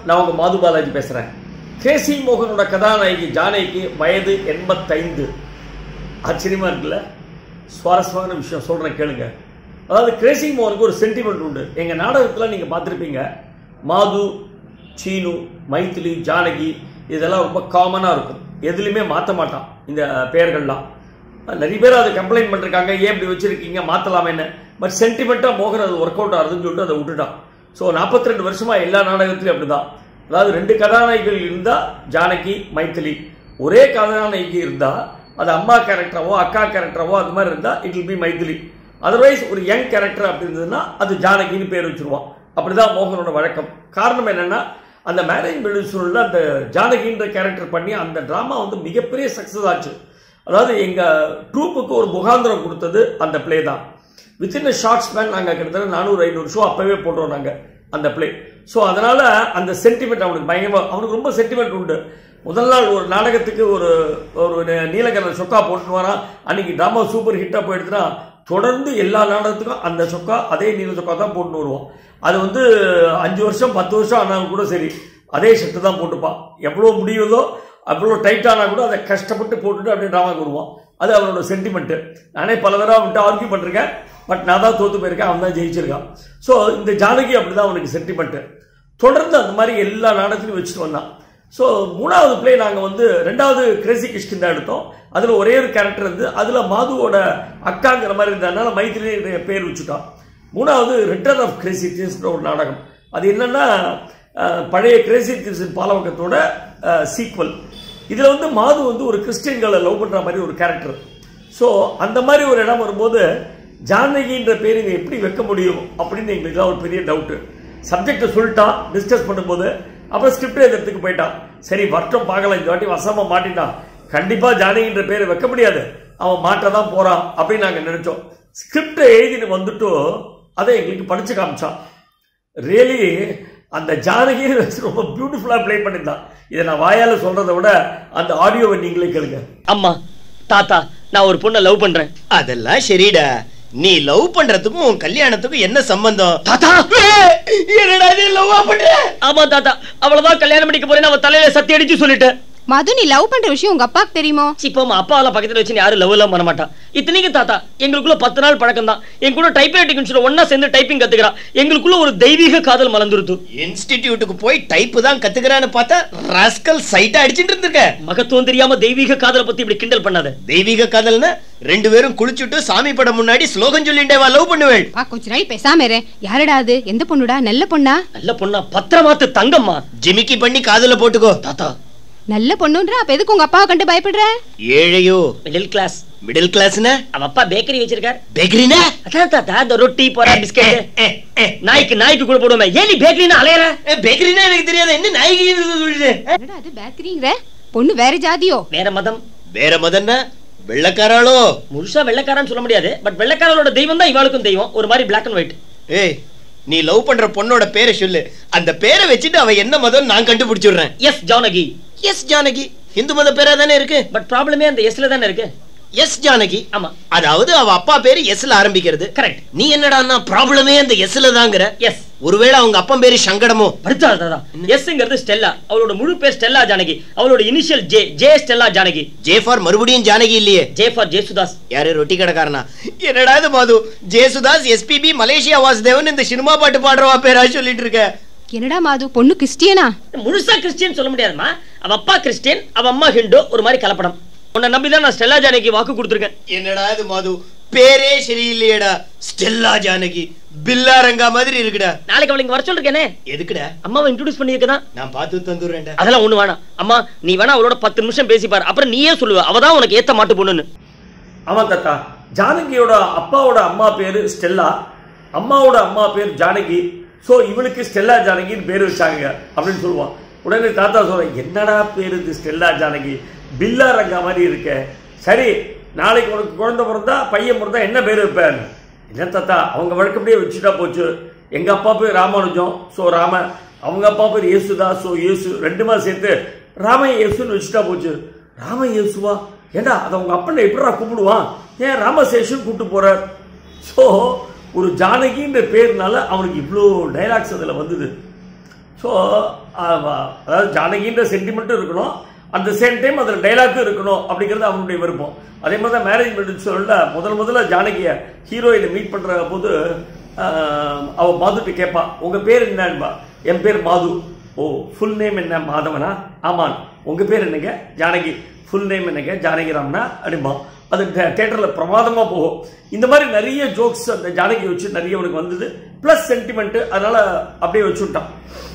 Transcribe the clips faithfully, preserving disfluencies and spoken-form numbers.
நான் உங்க மாது பாலாஜி பேசுறேன். கிரேசி மோகனோட கதாநாயகி ஜானகி வயது எண்பத்தைந்து. ஆச்சரியமா இருக்குல்ல? சுவாரஸ்யமான விஷயம் சொல்றேன் கேளுங்க. அதாவது கிரேசி மோகனுக்கு ஒரு சென்டிமெண்ட் உண்டு. எங்க நாடகத்துல நீங்க பார்த்துருப்பீங்க, மாது, சீனு, மைத்திலி, ஜானகி இதெல்லாம் ரொம்ப காமனா இருக்கும். எதுலையுமே மாற்ற மாட்டான் இந்த பெயர்கள்லாம். நிறைய பேர் அதை கம்ப்ளைண்ட் பண்ணிருக்காங்க, ஏன் இப்படி வச்சிருக்கீங்க மாத்தலாமேன்னு. பட் சென்டிமெண்டா மோகன் அது ஒர்க் அவுட் ஆகுதுன்னு சொல்லிட்டு அதை விட்டுட்டான். ஸோ நாற்பத்தி ரெண்டு வருஷமா எல்லா நாடகத்திலும் அப்படிதான். அதாவது ரெண்டு கதாநாயகிகள் இருந்தா ஜானகி, மைத்திலி. ஒரே கதாநாயகி இருந்தா அது அம்மா கேரக்டராவோ அக்கா கேரக்டராவோ அது மாதிரி இருந்தா it will be Mythili. Otherwise ஒரு யங் கேரக்டர் அப்படி இருந்ததுன்னா அது ஜானகின்னு பேர் வச்சிருவான். அப்படிதான் மோகனோட வழக்கம். காரணம் என்னன்னா, அந்த மேரேஜ் மெடிசனில் அந்த ஜானகின்ற கேரக்டர் பண்ணி அந்த டிராமா வந்து மிகப்பெரிய சக்சஸ் ஆச்சு. அதாவது எங்க ட்ரூப்புக்கு ஒரு முகாந்திரம் கொடுத்தது அந்த பிளே தான். வித்தின் ஷார்ட் ஸ்பேன் நாங்கள் கிட்டத்தட்ட நானூறு ஐநூறு ஷோ அப்பவே போடுறோம் நாங்கள் அந்த பிளே. ஸோ அதனால அந்த சென்டிமெண்ட் அவனுக்கு பயங்கரமா, அவனுக்கு ரொம்ப சென்டிமெண்ட் உண்டு. முதல் நாள் ஒரு நாடகத்துக்கு ஒரு ஒரு நீலகலர் சொக்கா போட்டுன்னு வரான். அன்னைக்கு டிராமா சூப்பர் ஹிட்டா போயிடுச்சுன்னா தொடர்ந்து எல்லா நாடகத்துக்கும் அந்த சொக்கா அதே நீல சொக்கா தான் போட்டுன்னு வருவோம். அது வந்து அஞ்சு வருஷம் பத்து வருஷம் ஆனாலும் கூட சரி அதே ஷர்ட்டு தான் போட்டுப்பான். எவ்வளோ முடியுதோ அவ்வளோ டைட் ஆனால் கூட அதை கஷ்டப்பட்டு போட்டுட்டு அப்படியே ட்ராமாக்கு வருவான். அது அவனோட சென்டிமெண்ட்டு. நானே பல தடவை அவன்கிட்ட ஆர்கியூ பண்ணிருக்கேன். பட் நான் தான் தோத்து போயிருக்கேன், அவன் தான் ஜெயிச்சிருக்கான். ஸோ இந்த ஜானகி அப்படிதான் அவனுக்கு சென்டிமெண்ட்டு. தொடர்ந்து அந்த மாதிரி எல்லா நாடகத்திலையும் வச்சுட்டு வந்தான். ஸோ மூணாவது பிளே நாங்கள் வந்து ரெண்டாவது கிரேசி கிஷ்கிந்தா எடுத்தோம். அதில் ஒரே ஒரு கேரக்டர் இருந்து அதில் மாதுவோட அக்காங்கிற மாதிரி இருந்ததுனால மைத்திலி பேர் வச்சுட்டான். மூணாவது ரிட்டர்ன் ஆஃப் கிரேசி தீவ்ஸ்ன்ற ஒரு நாடகம். அது என்னன்னா பழைய கிரேசி தீவ்ஸ் பாலவக்கத்தோட சீக்வல். இதில் வந்து மாது வந்து ஒரு கிறிஸ்டியன்களை லவ் பண்ணுற மாதிரி ஒரு கேரக்டர். ஸோ அந்த மாதிரி ஒரு இடம் வரும்போது ஜானகின்ற பேர் இங்கே எப்படி வைக்க முடியும் அப்படின்னு எங்களுக்கு ஒரு பெரிய டவுட்டு. சப்ஜெக்டை சொல்லிட்டான் டிஸ்கஸ் பண்ணும்போது. அப்புறம் ஸ்கிரிப்ட் எழுதுறதுக்கு போயிட்டான். சரி வட்டம் பார்க்கலாம், இந்த வாட்டி வசமா மாட்டிட்டான், கண்டிப்பா ஜானகின்ற பேரை வைக்க முடியாது, அவன் மாட்ட தான் போறான் அப்படின்னு நாங்கள் நினைச்சோம். ஸ்கிரிப்டை எழுதிட்டு வந்துட்டு அதை எங்களுக்கு படிச்சு காமிச்சான். ரியலி அந்த ஜானகி ரொம்ப பியூட்டிஃபுல்லா பிளே பண்ணிருந்தான். இதை நான் வாயால சொல்றதை விட அந்த ஆடியோவை நீங்களே கேளுங்க. அம்மா, தாத்தா, நான் ஒரு பொண்ணை லவ் பண்றேன். அதெல்லாம் சரிடா, நீ லவ் பண்றதுக்கும் உன் கல்யாணத்துக்கும் என்ன சம்பந்தம்? தாத்தா, என்னடா நீ லவ் பண்ற? ஆமா தாத்தா, அவளதான் கல்யாணம் பண்ணிக்க போறேன்னு அவ தலையில சத்தி அடிச்சு சொல்லிட்டேன். மது, நீ லவ் பண்ற விஷயம் உங்க அப்பாக்கு தெரியுமோ? இப்போ அப்பா எல்லாம் பக்கத்துல வச்சு யாரும் லவ் எல்லாம் பண்ண மாட்டா. இத்தனைக்கு தாத்தா எங்களுக்குள்ள பத்து நாள் பழக்கம் தான். என் கூட டைப்ரைட்டிங் ஒன்னா சேர்ந்து டைப்பிங் கத்துக்கிறா. எங்களுக்குள்ள ஒரு தெய்வீக காதல் மலர்ந்துருது. இன்ஸ்டிடியூட்டுக்கு போய் டைப் தான் கத்துக்கிறான்னு பார்த்தா ராஸ்கல் சைட்டா அடிச்சிட்டு இருந்திருக்க. மகத்துவம் தெரியாம தெய்வீக காதலை பத்தி இப்படி கிண்டல் பண்ணாத. தெய்வீக காதல்னா ரெண்டு பேரும் குளிச்சுட்டு சாமி படம் முன்னாடி ஸ்லோகம் சொல்லிட்டே வா லவ் பண்ணுவேள். வா கொஞ்ச நாள் பேசாம இரு. யாரடா அது? எந்த பொண்ணுடா? நல்ல பொண்ணா? நல்ல பொண்ணா? பத்திரமாத்து தங்கம்மா. ஜிமிக்கி பண்ணி காதல போட்டுக்கோ. தாத்தா நல்ல பொண்ணுன்ற அப்ப எதுக்கு உங்க அப்பாவை கண்டு பயப்படுற? ஏழையோ? Middle class. மிடில் கிளாஸ்னா அவ அப்பா பேக்கரி வச்சிருக்கார். பேக்கரினா? அதான் தாத்தா, இந்த ரொட்டி போரா பிஸ்கட் நாய்க்கு நாய்க்கு கூட போடுவோமே. ஏன் நீ பேக்கரினா அலையற? பேக்கரினா எனக்கு தெரியாது, என்ன நாய்க்கு சொல்லுது? என்னடா அது பேக்கரிங்கற? பொண்ணு வேற ஜாதியோ? வேற மதம். வேற மதம்னா வெள்ளக்காராளோ? முழுசா வெள்ளக்காரன்னு சொல்ல முடியாது. பட் வெள்ளக்காரளோட தெய்வம் தான் இவாளுக்கும் தெய்வம். ஒரு மாதிரி பிளாக் அண்ட் ஒயிட். ஏய், நீ லவ் பண்ற பொண்ணோட பேரை சொல்லு. அந்த பேரை வச்சுட்டு அவ என்ன மதம் நான் கண்டுபிடிச்சுடுறேன். எஸ் ஜானகி. எஸ் ஜானகி இந்து மத பேரா தானே இருக்கு. பட் ப்ராப்ளமே அந்த எஸ்ல தானே இருக்கு. எஸ் ஜானகி. ஆமா, அதாவது அவ அப்பா பேரு எஸ்ல ஆரம்பிக்கிறது. கரெக்ட். நீ என்னடான்னா ப்ராப்ளமே அந்த எஸ்ல தாங்கற. எஸ். ஒருவேளை அவங்க அப்பா பேரு சங்கடமோ? படுத்தாத தாதா. எஸ்ங்கிறது ஸ்டெல்லா. அவளோட முழு பேர் ஸ்டெல்லா ஜானகி. அவளோட initial J. J Stella Janaki. J for மறுபடியும் ஜானகி இல்லையே. J for Jesudas. யாரு ரொட்டி கடைக்காரனா? என்னடா இது மாது, ஜேசுதாஸ் எஸ்பிபி மலேசியா வாசுதேவன் இந்த சினிமா பாட்டு பாடுறவா பேரா சொல்லிட்டு இருக்க? என்னடா மாது, பொண்ணு கிறிஸ்டியனா? முழுசா கிறிஸ்டியன் சொல்ல முடியாதுமா. அவ அப்பா கிறிஸ்டியன், அவ அம்மா ஹிந்து. ஒரு மாதிரி கலப்படம். உன்னை நம்பிதான் நான் ஸ்டெல்லா ஜானகி வாக்கு கொடுத்துருக்கேன். என்னடா இது மாது, பேரே சரியில்லையேடா. ஸ்டெல்லா ஜானகி பில்லா ரங்கா மாதிரி இருக்குடா. நாளைக்கு அவளுக்கு வர சொல்லிருக்கேனே. எதுக்குடா? அம்மாவை இன்ட்ரோடியூஸ் பண்ணிருக்கதான். நான் பார்த்து தந்துடுறேன்டா. அதெல்லாம் ஒண்ணு வேணாம். அம்மா நீ வேணா அவளோட பத்து நிமிஷம் பேசிப்பார், அப்புறம் நீயே சொல்லுவ அவதான் உனக்கு ஏத்த மாட்டு பொண்ணுன்னு. ஆமா தாத்தா, ஜானகியோட அப்பாவோட அம்மா பேரு ஸ்டெல்லா, அம்மாவோட அம்மா பேர் ஜானகி. ஸோ இவளுக்கு ஸ்டெல்லா ஜானகின்னு பேர் வச்சாங்க அப்படின்னு சொல்லுவான். உடனே தாத்தா சொல்ற, என்னடா பேரு இது ஸ்டெல்லா ஜானகி, பில்லா ரங்கா மாதிரி இருக்க. சரி, நாளைக்கு உனக்கு குழந்தை பிறந்தா பையன் பிறந்தா என்ன பேர் வைப்பேன்? என்ன தாத்தா, அவங்க வழக்கப்படியே வச்சுட்டா போச்சு. எங்க அப்பா பேர் ராமானுஜம், ஸோ ராம. அவங்க அப்பா பேர் இயேசுதா, ஸோ இயேசு. ரெண்டுமா சேர்த்து ராம இயேசுன்னு வச்சுட்டா போச்சு. ராம இயேசுவா? ஏண்டா அதை உங்க அப்பனை எப்படா கூப்பிடுவான்? ஏன் ராமசேஷன் கூப்பிட்டு போற? ஸோ ஒரு ஜானகின்ற பேர்னால அவனுக்கு இவ்வளோ டைலாக்ஸ் அதில் வந்தது. ஸோ அதாவது ஜானகின்ற சென்டிமெண்ட்டும் இருக்கணும், அந்த சேம் டைம் அதில் டைலாக்கும் இருக்கணும் அப்படிங்கிறது அவனுடைய விருப்பம். அதே மாதிரி தான் மேரேஜ் மெடின்னு சொல்ல முதல் முதல்ல ஜானகியை ஹீரோயினை மீட் பண்ணுற போது அவள் மாதுட்டு கேட்பா, உங்கள் பேர் என்னன்பா? என் பேர் மாது. ஓ, ஃபுல் நேம் என்ன? மாதவனா? ஆமாம். உங்கள் பேர் என்னங்க? ஜானகி. ஃபுல் நேம் என்னங்க? ஜானகி ராமனா அப்படிம்பா. அது தேட்டரில் பிரமாதமாக போகும். இந்த மாதிரி நிறைய ஜோக்ஸ் அந்த ஜானகி வச்சு நிறைய அவனுக்கு வந்தது, ப்ளஸ் சென்டிமெண்ட்டு, அதனால் அப்படியே வச்சு விட்டான்.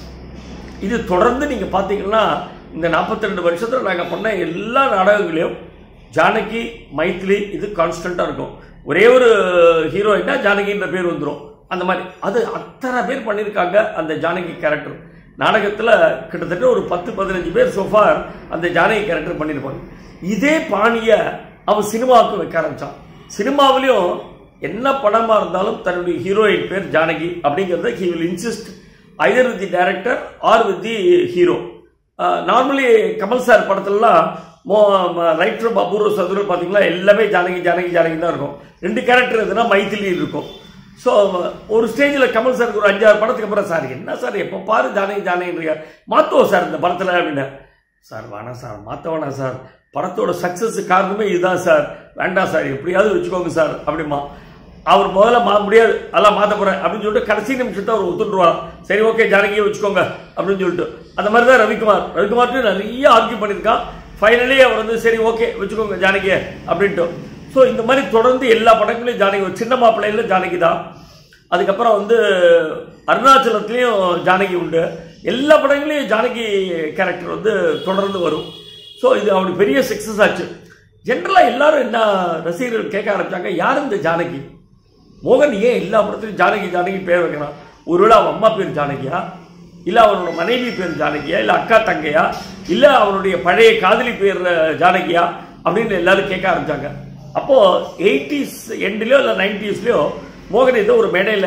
இது தொடர்ந்து நீங்கள் பார்த்தீங்கன்னா இந்த நாற்பத்தி ரெண்டு வருஷத்தில் நாங்கள் பண்ண எல்லா நாடகங்களையும் ஜானகி, மைத்திலி இது கான்ஸ்டண்ட்டாக இருக்கும். ஒரே ஒரு ஹீரோயினா ஜானகின்ற பேர் வந்துடும். அந்த மாதிரி அது அத்தனை பேர் பண்ணியிருக்காங்க அந்த ஜானகி கேரக்டர். நாடகத்தில் கிட்டத்தட்ட ஒரு பத்து பதினஞ்சு பேர் சோஃபார் அந்த ஜானகி கேரக்டர் பண்ணியிருப்பாங்க. இதே பாணியை அவன் சினிமாவுக்கு வைக்க ஆரம்பித்தான். சினிமாவிலையும் என்ன படமாக இருந்தாலும் தன்னுடைய ஹீரோயின் பேர் ஜானகி அப்படிங்கிறத he will insist either with the director or with the hero. Normally Kamal sir படத்துலலாம் மோ ரைட்டர் அபூர்வ சதுரர் பார்த்தீங்களா எல்லாமே ஜானகி ஜானகி ஜானகி தான் இருக்கும். ரெண்டு கேரக்டர் எதுனா மைத்திலி இருக்கும். ஸோ ஒரு ஸ்டேஜில் கமல் சாருக்கு ஒரு அஞ்சாறு படத்துக்கு அப்புறம், சார் என்ன சார் எப்போ பாரு ஜானகி ஜானகின்றியா, மாற்றுவோம் சார் இந்த படத்தில் அப்படின்னா. சார் வேணாம் சார், மாற்ற வேணாம் சார், படத்தோட சக்ஸஸ் காரணமே இதுதான் சார், வேண்டாம் சார் எப்படியாவது வச்சுக்கோங்க சார் அப்படிமா. அவர் முதல்ல மா முடியாது அதெல்லாம் மாற்ற போகிறேன் அப்படின்னு சொல்லிட்டு கடைசி நிமிஷத்தை அவர் ஒத்துட்டுருவார். சரி ஓகே ஜானகியை வச்சுக்கோங்க அப்படின்னு சொல்லிட்டு. அந்த மாதிரி தான் ரவிக்குமார் ரவிக்குமார்ட்டு நிறைய ஆர்கியூ பண்ணியிருக்கான். ஃபைனலி அவர் வந்து சரி ஓகே வச்சுக்கோங்க ஜானகியை அப்படின்ட்டு. ஸோ இந்த மாதிரி தொடர்ந்து எல்லா படங்களையும் ஜானகி, சின்ன மாப்பிள்ளையில் ஜானகி தான். அதுக்கப்புறம் வந்து அருணாச்சலத்துலேயும் ஜானகி உண்டு. எல்லா படங்களையும் ஜானகி கேரக்டர் வந்து தொடர்ந்து வரும். ஸோ இது அவனுக்கு பெரிய சக்ஸஸ் ஆச்சு. ஜென்ரலாக எல்லாரும் என்ன ரசிகர்கள் கேட்க ஆரம்பித்தாங்க, யார் இந்த ஜானகி? மோகன் ஏன் எல்லா படத்துலையும் ஜானகி ஜானகி பேர் வைக்கிறான்? ஒருவேளை அவன் அம்மா பேர் ஜானகியா, இல்லை அவனோட மனைவி பேர் ஜானகியா, இல்லை அக்கா தங்கையா, இல்லை அவனுடைய பழைய காதலி பேர் ஜானகியா அப்படின்னு எல்லாரும் கேட்க ஆரம்பித்தாங்க. அப்போது எயிட்டிஸ் எண்ட்லேயோ இல்லை நைன்டிஸ்லேயோ மோகன் ஏதோ ஒரு மேடையில்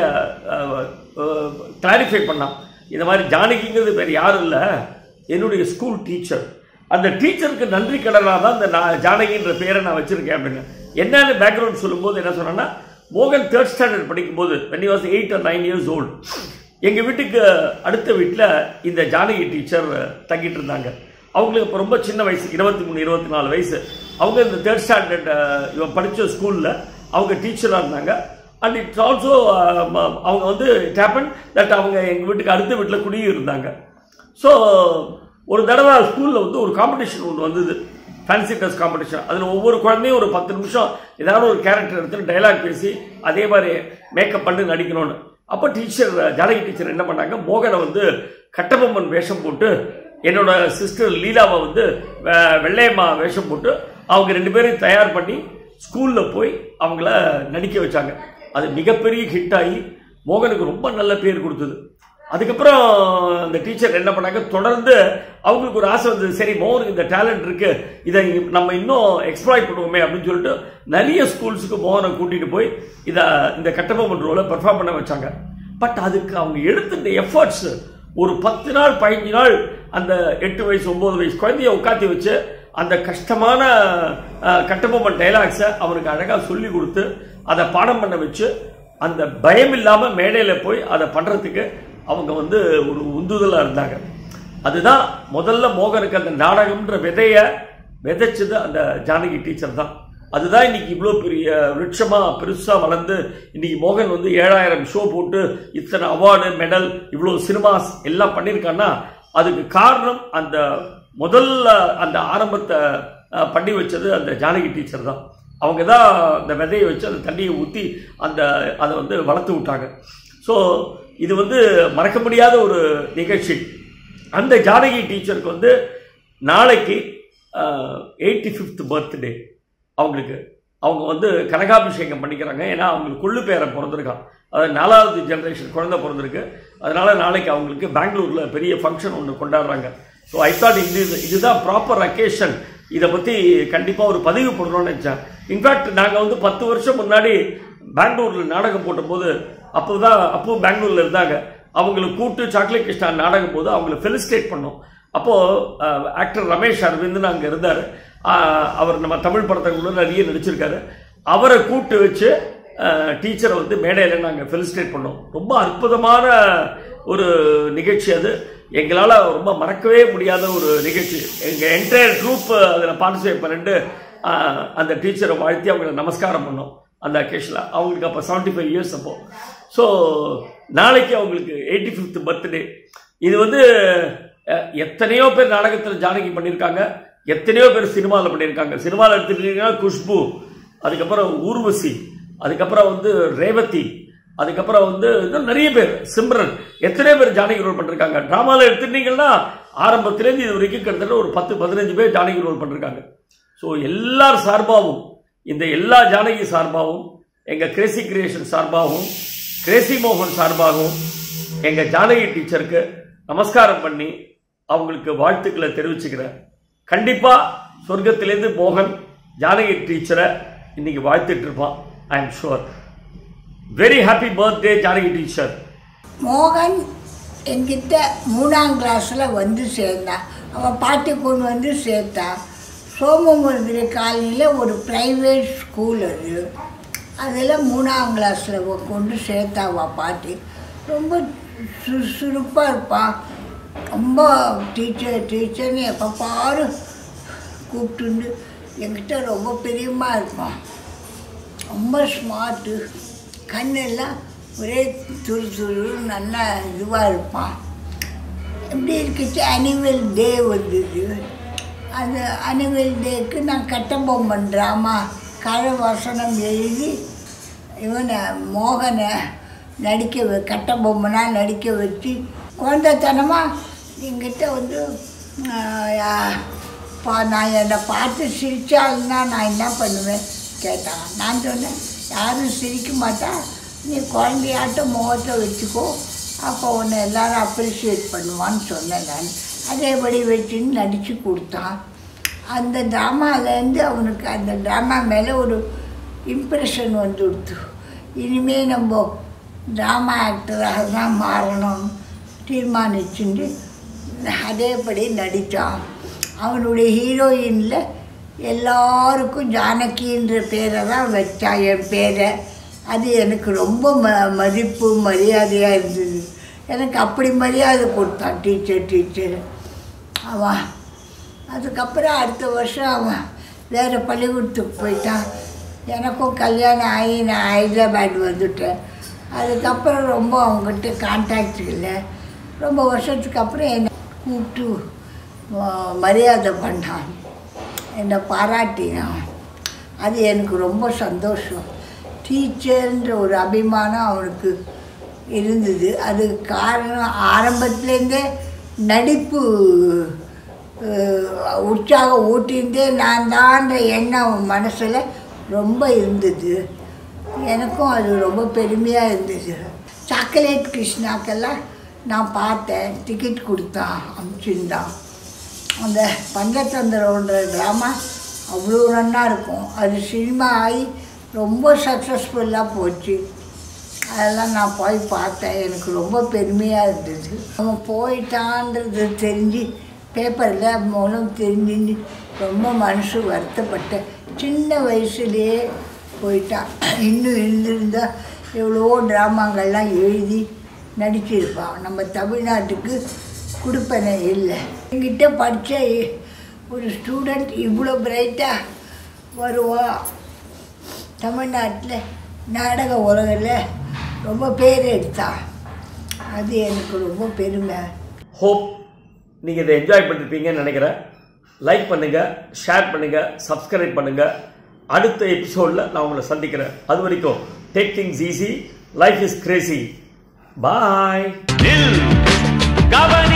கிளாரிஃபை பண்ணான். இந்த மாதிரி ஜானகிங்கிறது பேர் யாரும் இல்லை, என்னுடைய ஸ்கூல் டீச்சர். அந்த டீச்சருக்கு நன்றி கடனாக தான் இந்த நான் ஜானகின்ற பேரை நான் வச்சுருக்கேன் அப்படின்னு. என்னென்னு பேக்ரவுண்ட் சொல்லும்போது என்ன சொன்னேன்னா, மோகன் தேர்ட் ஸ்டாண்டர்ட் படிக்கும்போது when he was eight or nine years old, எங்கள் வீட்டுக்கு அடுத்த வீட்டில் இந்த ஜானகி டீச்சர் தங்கிட்டு இருந்தாங்க. அவங்களுக்கு இப்போ ரொம்ப சின்ன வயசு, இருபத்தி மூணு இருபத்தி நாலு வயசு. அவங்க இந்த தேர்ட் ஸ்டாண்டர்ட் இவன் படித்த ஸ்கூலில் அவங்க டீச்சராக இருந்தாங்க. அண்ட் இட்ஸ் ஆல்சோ அவங்க வந்து இட் ஹேப்பன் தட் அவங்க எங்கள் வீட்டுக்கு அடுத்த வீட்டில் குடியும் இருந்தாங்க. ஸோ ஒரு தடவை ஸ்கூலில் வந்து ஒரு காம்படிஷன் ஒன்று வந்தது, ஃபேன்சி ட்ரெஸ் காம்படிஷன். அதில் ஒவ்வொரு குழந்தையும் ஒரு பத்து நிமிஷம் ஏதாவது ஒரு கேரக்டர் எடுத்து டைலாக் பேசி அதே மாதிரி மேக்கப் பண்ணி நடிக்கணும்னு. அப்போ டீச்சர் ஜானகி டீச்சர் என்ன பண்ணாங்க, மோகனை வந்து கட்டபொம்மன் வேஷம் போட்டு, என்னோட சிஸ்டர் லீலாவை வந்து வெள்ளையம்மா வேஷம் போட்டு அவங்க ரெண்டு பேரையும் தயார் பண்ணி ஸ்கூலில் போய் அவங்கள நடிக்க வச்சாங்க. அது மிகப்பெரிய ஹிட் ஆகி மோகனுக்கு ரொம்ப நல்ல பேர் கொடுத்தது. அதுக்கப்புறம் அந்த டீச்சர் என்ன பண்ணாங்க, தொடர்ந்து அவங்களுக்கு ஒரு ஆசை வந்தது, சரி மோகனுக்கு இந்த டேலண்ட் இருக்கு, இதை நம்ம இன்னும் எக்ஸ்ப்ளாய்ட் பண்ணுவோமே அப்படின்னு சொல்லிட்டு நிறைய ஸ்கூல்ஸுக்கு மோகனை கூட்டிட்டு போய் இதை இந்த கட்டபொம்மன் ரோலை பெர்ஃபார்ம் பண்ண வச்சாங்க. பட் அதுக்கு அவங்க எடுத்த இந்த எஃபர்ட்ஸ் ஒரு பத்து நாள் பதினஞ்சு நாள் அந்த எட்டு வயசு ஒன்பது வயசு குழந்தைய உட்காத்தி வச்சு அந்த கஷ்டமான கட்டபொம்மன் டைலாக்ஸை அவனுக்கு அழகாக சொல்லி கொடுத்து அதை பாடம் பண்ண வச்சு அந்த பயம் இல்லாமல் மேடையில் போய் அதை பண்ணுறதுக்கு அவங்க வந்து ஒரு உந்துதலாக இருந்தாங்க. அதுதான் முதல்ல மோகனுக்கு அந்த நாடகம்ன்ற விதையை விதைச்சது அந்த ஜானகி டீச்சர் தான். அதுதான் இன்னைக்கு இவ்வளோ பெரிய விருட்சமாக பெருசாக வளர்ந்து இன்னைக்கு மோகன் வந்து ஏழாயிரம் ஷோ போட்டு இத்தனை அவார்டு மெடல் இவ்வளோ சினிமாஸ் எல்லாம் பண்ணியிருக்கான்னா அதுக்கு காரணம் அந்த முதல்ல அந்த ஆரம்பத்தை பண்ணி வச்சது அந்த ஜானகி டீச்சர் தான். அவங்க தான் அந்த விதையை வச்சு அந்த தண்ணியை ஊற்றி அந்த அதை வந்து வளர்த்து விட்டாங்க. ஸோ இது வந்து மறக்க முடியாத ஒரு நிகழ்ச்சி. அந்த ஜானகி டீச்சருக்கு வந்து நாளைக்கு எயிட்டி ஃபிஃப்த் பர்த்டே அவங்களுக்கு. அவங்க வந்து கனகாபிஷேகம் பண்ணிக்கிறாங்க. ஏன்னா அவங்களுக்கு கொள்ளு பேரன் பிறந்திருக்கான், அதாவது நாலாவது ஜென்ரேஷன் குழந்தை பிறந்திருக்கு. அதனால நாளைக்கு அவங்களுக்கு பெங்களூரில் பெரிய ஃபங்க்ஷன் ஒன்று கொண்டாடுறாங்க. ஸோ ஐ தாட் இது இதுதான் ப்ராப்பர் அக்கேஷன், இதை பற்றி கண்டிப்பாக ஒரு பதிவு போடணும்னு நினச்சேன். இன்ஃபேக்ட் நாங்கள் வந்து பத்து வருஷம் முன்னாடி பெங்களூரில் நாடகம் போட்டபோது, அப்போ தான் அப்போ பெங்களூரில் இருந்தாங்க, அவங்களுக்கு கூட்டு சாக்லேட் கிருஷ்ணா நாடகம் போது அவங்களை ஃபெலிசிட்டேட் பண்ணோம். அப்போது ஆக்டர் ரமேஷ் அரவிந்த்னு அங்கே இருந்தார். அவர் நம்ம தமிழ் படத்துக்குள்ள நிறைய நடிச்சிருக்காரு. அவரை கூப்பிட்டு வச்சு டீச்சரை வந்து மேடையில் நாங்கள் ஃபெலிசிட்டேட் பண்ணோம். ரொம்ப அற்புதமான ஒரு நிகழ்ச்சி அது. எங்களால் ரொம்ப மறக்கவே முடியாத ஒரு நிகழ்ச்சி. எங்கள் என்டையர் ட்ரூப் அதில் பார்ட்டிசிபேட் பண்ணிட்டு அந்த டீச்சரை வாழ்த்தி அவங்களை நமஸ்காரம் பண்ணோம் அந்த அக்கேஷனில். அவங்களுக்கு அப்போ செவன்ட்டி ஃபைவ் இயர்ஸ் அப்போது. ஸோ நாளைக்கு அவங்களுக்கு எயிட்டி ஃபிஃப்த் பர்த்டே. இது வந்து எத்தனையோ பேர் நாடகத்தில் ஜானகி பண்ணியிருக்காங்க, எத்தனையோ பேர் சினிமாவில் பண்ணியிருக்காங்க. சினிமாவில் எடுத்துக்கிட்டீங்கன்னா குஷ்பு, அதுக்கப்புறம் ஊர்வசி, அதுக்கப்புறம் வந்து ரேவதி, அதுக்கப்புறம் வந்து இன்னும் நிறைய பேர், சிம்ரன், எத்தனையோ பேர் ஜானகி ரோல் பண்ணிருக்காங்க. டிராமாவில் எடுத்துட்டீங்கன்னா ஆரம்பத்திலேருந்து இது வரைக்கும் கிட்டத்தட்ட ஒரு பத்து பதினஞ்சு பேர் ஜானகி ரோல் பண்ணிருக்காங்க. ஸோ எல்லார் சார்பாகவும், இந்த எல்லா ஜானகி சார்பாகவும், எங்கள் கிரேசி கிரியேஷன் சார்பாகவும், கிரேசி மோகன் சார்பாகவும் எங்கள் ஜானகி டீச்சருக்கு நமஸ்காரம் பண்ணி அவங்களுக்கு வாழ்த்துக்களை தெரிவிச்சுக்கிறேன். கண்டிப்பாக சொர்க்கத்திலேருந்து மோகன் ஜானகி டீச்சரை இன்னைக்கு வாழ்த்துட்டு இருப்பான். I am sure. Very happy birthday Janaki teacher. மோகன் என்கிட்ட மூணாம் கிளாஸில் வந்து சேர்ந்தான். அவன் பாட்டி கொண்டு வந்து சேர்த்தான். சோமமுருகிற காலனியில் ஒரு ப்ரைவேட் ஸ்கூல் அது. அதில் மூணாம் கிளாஸில் கொண்டு சேர்த்தாவா பாட்டி. ரொம்ப சுறுசுறுப்பாக இருப்பான். ரொம்ப டீச்சர் டீச்சர்னு எப்போ பாரு கூப்பிட்டுண்டு என்கிட்ட ரொம்ப பிரியமாக இருப்பான். ரொம்ப ஸ்மார்ட்டு, கண்ணெல்லாம் ஒரே துரு துரு நல்லா இதுவாக இருப்பான். எப்படி இருக்குச்சு, அனிவல் டே வந்தது. அந்த அனிவல் டேக்கு நான் கட்டபொம்மன் ட்ராமா கதை வசனம் எழுதி இவனை மோகனை நடிக்க வ கட்டபொம்மனாக நடிக்க வச்சு குழந்தைத்தனமாக என்கிட்ட வந்து பா நான் என்னை பார்த்து சிரித்தாள்னா நான் என்ன பண்ணுவேன் கேட்டான். நான் சொன்னேன், யாரும் சிரிக்க மாட்டா, நீ குழந்தையாட்டம் முகத்தை வச்சுக்கோ, அப்போ உன்னை எல்லோரும் அப்ரிஷியேட் பண்ணுவான்னு சொன்னேன் நான். அதேபடி வச்சுன்னு நடித்து கொடுத்தான். அந்த ட்ராமாலேருந்து அவனுக்கு அந்த ட்ராமா மேலே ஒரு இம்ப்ரெஷன் வந்து கொடுத்து, இனிமேல் நம்ம ட்ராமா ஆக்டராக தான் மாறணும்னு தீர்மானிச்சுட்டு அதேபடி நடித்தான். அவனுடைய ஹீரோயினில் எல்லாருக்கும் ஜானகின்ற பேரை தான் வச்சான், என் பேரை. அது எனக்கு ரொம்ப ம மதிப்பு மரியாதையாக இருந்தது. எனக்கு அப்படி மரியாதை கொடுத்தான் டீச்சர் டீச்சர் அவன். அதுக்கப்புறம் அடுத்த வருஷம் அவன் வேறு பள்ளிக்கூடத்துக்கு போயிட்டான். எனக்கும் கல்யாணம் ஆகி நான் ஹைதராபாத் வந்துட்டேன். அதுக்கப்புறம் ரொம்ப அவங்ககிட்ட கான்டாக்ட் இல்லை. ரொம்ப வருஷத்துக்கு அப்புறம் என்னை கூப்பிட்டு மரியாதை பண்ணான், என்னை பாராட்டினான். அது எனக்கு ரொம்ப சந்தோஷம். டீச்சர்ன்ற ஒரு அபிமானம் அவனுக்கு இருந்தது. அது காரணம் ஆரம்பத்துலேருந்தே நடிப்பு உற்சாகம் ஊட்டியிருந்தே நான் தான்ற எண்ணம் மனசில் ரொம்ப இருந்தது. எனக்கும் அது ரொம்ப பெருமையாக இருந்தது. சாக்லேட் கிருஷ்ணாக்கெல்லாம் நான் பார்த்தேன், டிக்கெட் கொடுத்தான், அனுப்பிச்சிருந்தான். அந்த பஞ்சதந்திரன்ற ட்ராமா அவ்வளோ நல்லா இருக்கும். அது சினிமா ஆகி ரொம்ப சக்ஸஸ்ஃபுல்லாக போச்சு. அதெல்லாம் நான் போய் பார்த்தேன், எனக்கு ரொம்ப பெருமையாக இருந்தது. அவன் போயிட்டான்றது தெரிஞ்சு பேப்பரில் மூலம் தெரிஞ்சு ரொம்ப மனசு வருத்தப்பட்டேன். சின்ன வயசுலேயே போயிட்டான். இன்னும் இருந்திருந்தால் எவ்வளவோ ட்ராமாங்கள்லாம் எழுதி நடிச்சிருப்பான். நம்ம தமிழ்நாட்டுக்கு கொடுப்பனை இல்லை. என்கிட்ட படித்த ஒரு ஸ்டூடெண்ட் இவ்வளோ பிரைட்டாக வருவான். தமிழ்நாட்டில் நாடக உலகில் ரொம்ப பேர் எடுத்தான். அது எனக்கு ரொம்ப பெருமை. ஹோப் நீங்கள் இதை என்ஜாய் பண்ணிருப்பீங்கன்னு நினைக்கிறேன். லைக் பண்ணுங்கள், ஷேர் பண்ணுங்கள், சப்ஸ்கிரைப் பண்ணுங்கள். அடுத்த எபிசோடில் நான் உங்களை சந்திக்கிறேன். அது வரைக்கும் take things easy. Life is crazy. Bye.